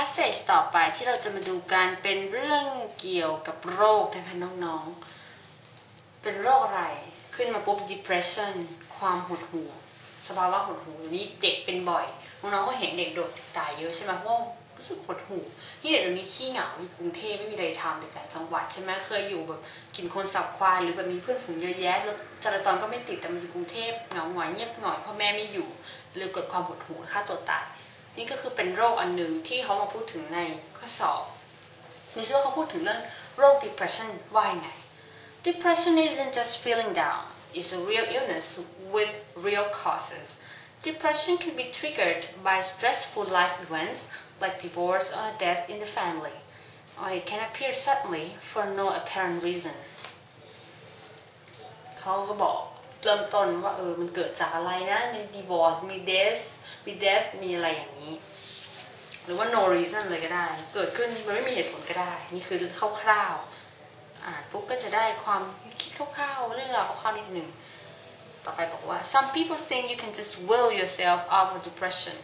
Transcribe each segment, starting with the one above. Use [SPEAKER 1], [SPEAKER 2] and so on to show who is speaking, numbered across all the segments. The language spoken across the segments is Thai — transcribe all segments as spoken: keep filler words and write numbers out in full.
[SPEAKER 1] passage ต่อไปที่เราจะมาดูกันเป็นเรื่องเกี่ยวกับโรคนะคะน้องๆเป็นโรคอะไรขึ้นมาปุ๊บ depression ความหดหู่สภาวะหดหู่นี้เด็กเป็นบ่อยน้องๆก็เห็นเด็กโดดตายเยอะใช่ไหมเพราะรู้สึกหดหู่ที่เด็กตรงนี้ขี้เหงาอยู่กรุงเทพไม่มีอะไรทำเด็กต่างจังหวัดใช่ไหมเคยอยู่แบบกินคนสับควายหรือแบบมีเพื่อนฝูงเยอะแยะแล้วจราจรก็ไม่ติดแต่มันอยู่กรุงเทพเหงาหงอยเงียบหน่อยพ่อแม่ไม่อยู่เลยเกิดความหดหู่ฆ่าตัวตายนี่ก็คือเป็นโรคอันหนึ่งที่เขามาพูดถึงในข้อสอบมีชื่อเขาพูดถึงเรื่องโรค depression ว่ายังไง depression isn't just feeling down it's a real illness with real causes depression can be triggered by stressful life events like divorce or death in the family or it can appear suddenly for no apparent reason เขาก็บอกเริ่มต้นว่าเออมันเกิดจากอะไรนะมี divorce มี death มี death มีอะไรอย่างนี้หรือว่า no reason เลยก็ได้เกิดขึ้นมันไม่มีเหตุผลก็ได้นี่คือคร่าวๆอ่านปุ๊บก็จะได้ความคิดคร่าวๆเรื่องราวคร่าวๆนิดหนึ่งต่อไปบอกว่า some people think you can just will yourself out of depression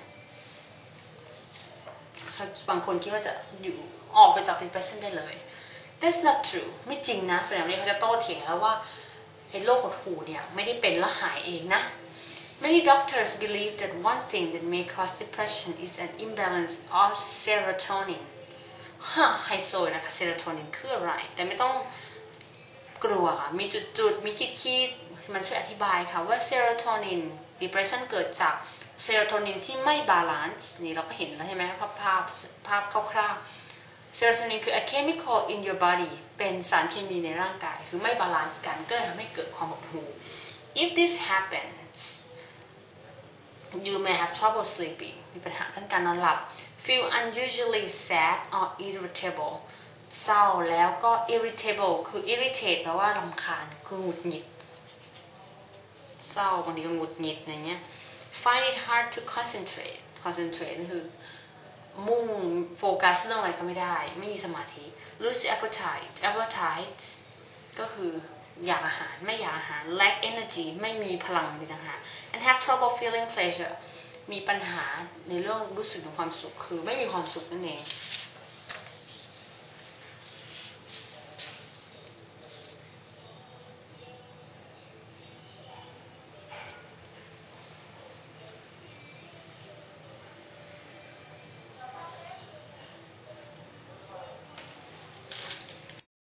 [SPEAKER 1] บางคนคิดว่าจะอยู่ออกไปจาก depression ได้เลย that's not true ไม่จริงนะส่วนใหญ่เขาจะโต้เถียงแล้วว่าไอ้โรคหดหู่เนี่ยไม่ได้เป็นแล้วหายเองนะ Many doctors believe that one thing that may cause depression is an imbalance of serotonin ฮะไฮโซนะคะ serotonin คืออะไรแต่ไม่ต้องกลัวมีจุดๆมีคิดๆมันช่วยอธิบายค่ะว่า serotonin depression เกิดจาก serotonin ที่ไม่บาลานซ์นี่เราก็เห็นแล้วใช่ไหมภาพภาพภาพคร่าวๆ serotonin คือ a chemical in your body เป็นสารเคมีในร่างกายคือไม่บาลานซ์กันก็เลยทำให้เกิดความหดหู่ if this happens you may have trouble sleeping มีปัญหาเรื่องการนอนหลับ feel unusually sad or irritable เศร้าแล้วก็ irritable คือ irritate แปลว่ารำคาญคือหงุดหงิดเศร้าบางทีก็หงุดหงิดอะไรเงี้ย find it hard to concentrate concentrate คือมุ่งโฟกัสเรื่องอะไรก็ไม่ได้ไม่มีสมาธิ lose appetite appetite ก็คืออยากอาหารไม่อยากอาหาร lack energy ไม่มีพลังในต่างหาก and have trouble feeling pleasure มีปัญหาในเรื่องรู้สึกถึงความสุขคือไม่มีความสุขนั่นเอง